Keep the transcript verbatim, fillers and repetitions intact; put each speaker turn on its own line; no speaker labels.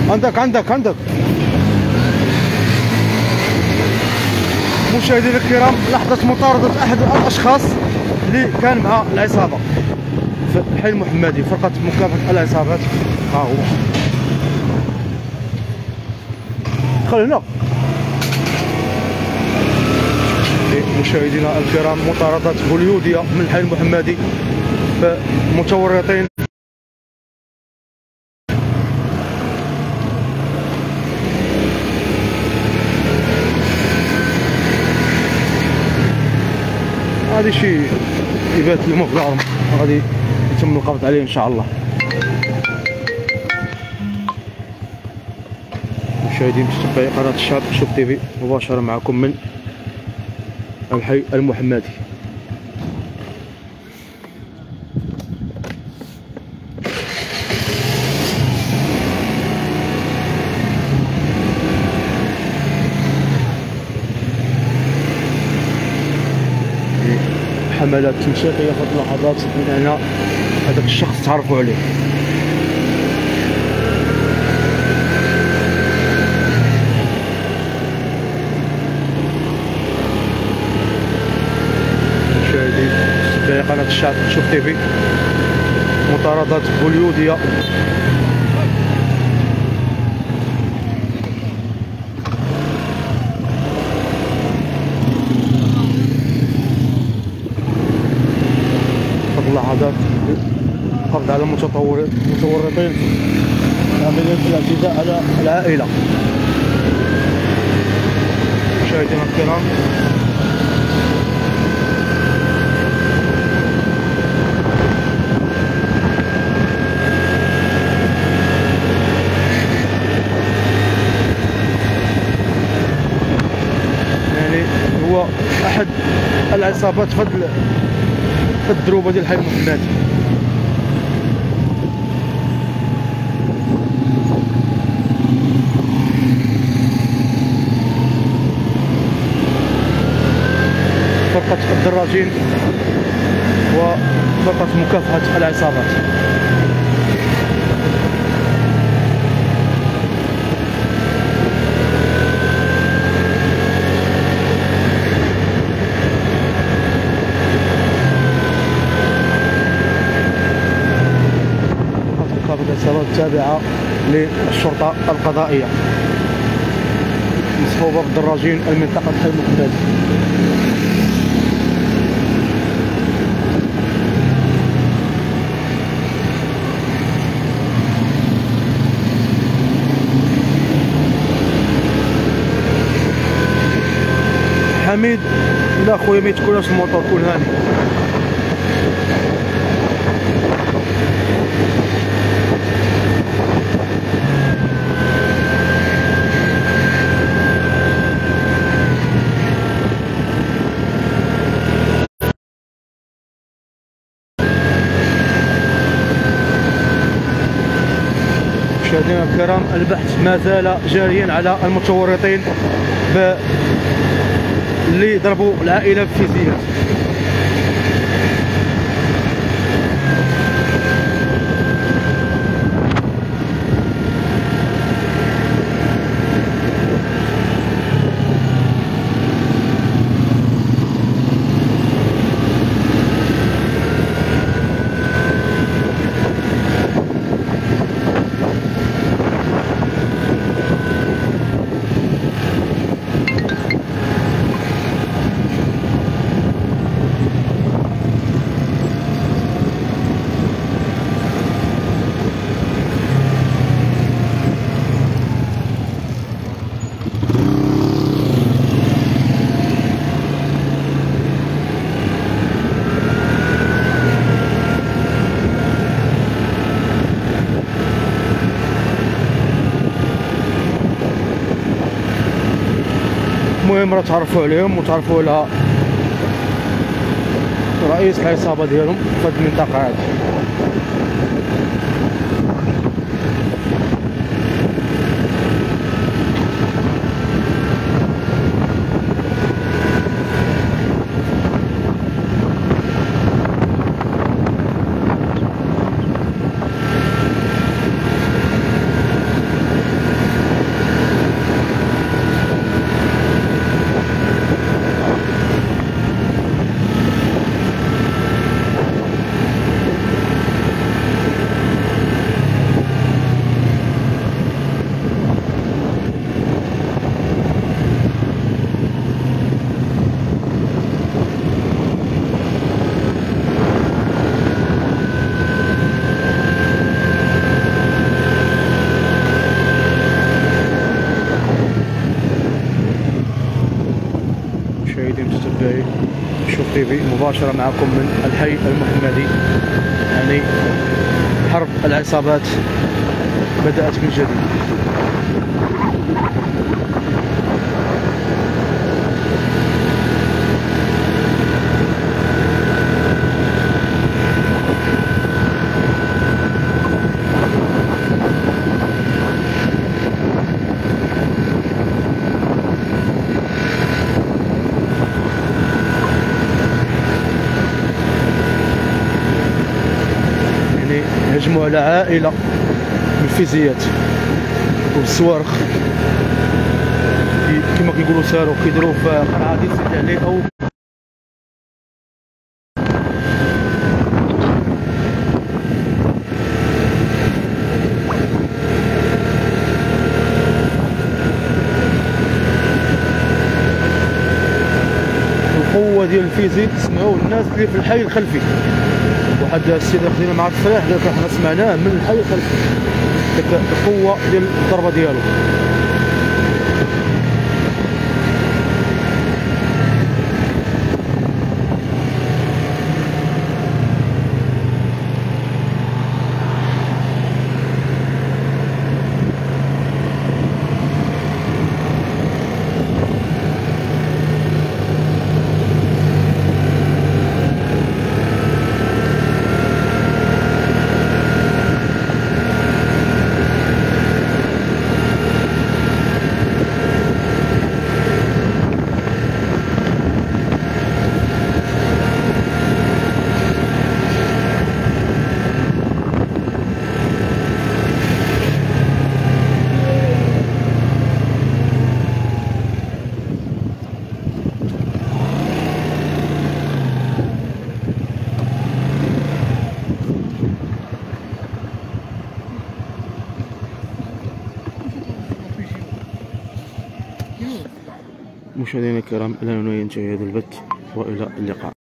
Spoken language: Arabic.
عندك عندك عندك مشاهدينا الكرام، لحظة مطاردة أحد الأشخاص اللي كان مع العصابة في الحي المحمدي، فرقة مكافحة العصابات. ها هو دخل هنا. مشاهدينا الكرام، مطاردة هوليودية من الحي المحمدي بمتورطين. هذا شي يبات المقدار غادي يتم القبض عليه ان شاء الله. مشاهدين متابعي قناة الشعب شوف تيفي مباشرة معكم من الحي المحمدي. حملات تنشيطية في اللحظات من هنا هذاك الشخص تعرفوا عليه. مشاهدي متابعي قناة الشعب شوف تيفي، مطاردات هوليودية لحظات القبض على المتطورين المتورطين عملية الاعتداء على العائلة. مشاهدينا الكرام، يعني هو أحد العصابات في الدروبه ديال الحي المحمدي. فرقة الدراجين وفرقة مكافحة العصابات. العصابات التابعة للشرطة القضائية مصحوبة بالدراجين المنطقة الحي المحمدي. حميد لا خويا ما يتكونش الموطور، كون هاني. مشاهدينا الكرام، البحث ما زال جاريا على المتورطين اللي ضربوا العائلة بفيزيات. المهم راه تعرفوا عليهم وتعرفوا على رئيس العصابه ديالهم في هذه المنطقه هذه. تي في مباشرة معكم من الحي المحمدي. يعني حرب العصابات بدأت من جديد. هجموا على عائلة من الفيزيات والصواريخ كما كيقولوا ساروا كيديروا في قرعة ديال سد عليه او القوة ديال الفيزي تسمعوا الناس اللي في الحي الخلفي. واحد السيدة خدينا مع التصريح قال لك حنا سمعناه من الحي الخلفي ديك القوة ديال الضربة ديالو. مشاهدينا الكرام، الى هنا ينتهي هذا البث والى اللقاء.